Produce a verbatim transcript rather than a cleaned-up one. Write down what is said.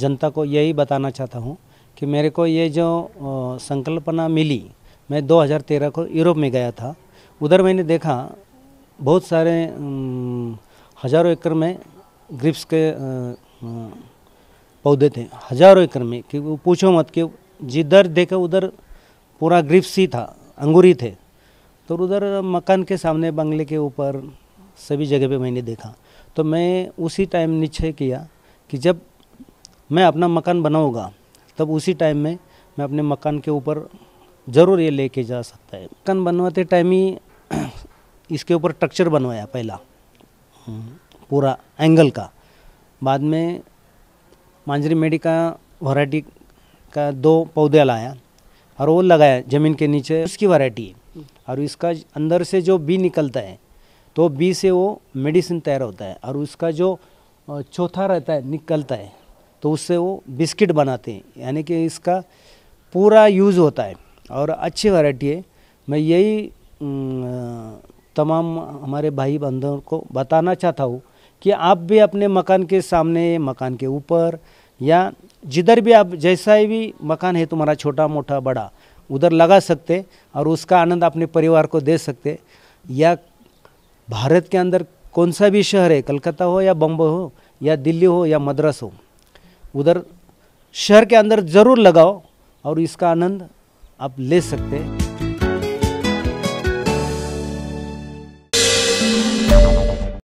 जनता को यही बताना चाहता हूँ कि मेरे को ये जो संकल्पना मिली, मैं दो हज़ार तेरह को यूरोप में गया था। उधर मैंने देखा बहुत सारे हज़ारों एकड़ में ग्रेप्स के पौधे थे, हज़ारों एकड़ में, कि वो पूछो मत कि जिधर देखा उधर पूरा ग्रेप्स ही था, अंगूर ही थे। तो उधर मकान के सामने, बंगले के ऊपर, सभी जगह पे मैंने देखा। तो मैं उसी टाइम निश्चय किया कि जब मैं अपना मकान बनाऊंगा तब उसी टाइम में मैं अपने मकान के ऊपर ज़रूर ये लेके जा सकता है। मकान बनवाते टाइम ही इसके ऊपर स्ट्रक्चर बनवाया पहला, पूरा एंगल का। बाद में मांजरी मेडी का वैरायटी का दो पौधे लाया और वो लगाया ज़मीन के नीचे, उसकी वैरायटी। और इसका अंदर से जो बी निकलता है तो बी से वो मेडिसिन तैयार होता है, और उसका जो चौथा रहता है निकलता है तो उससे वो बिस्किट बनाते हैं। यानी कि इसका पूरा यूज़ होता है और अच्छी वैरायटी है। मैं यही तमाम हमारे भाई बंधुओं को बताना चाहता हूँ कि आप भी अपने मकान के सामने, मकान के ऊपर, या जिधर भी आप, जैसा भी मकान है तुम्हारा, छोटा मोटा बड़ा, उधर लगा सकते और उसका आनंद अपने परिवार को दे सकते। या भारत के अंदर कौन सा भी शहर है, कलकत्ता हो या बम्बई हो या दिल्ली हो या मद्रास हो, उधर शहर के अंदर ज़रूर लगाओ और इसका आनंद आप ले सकते हैं।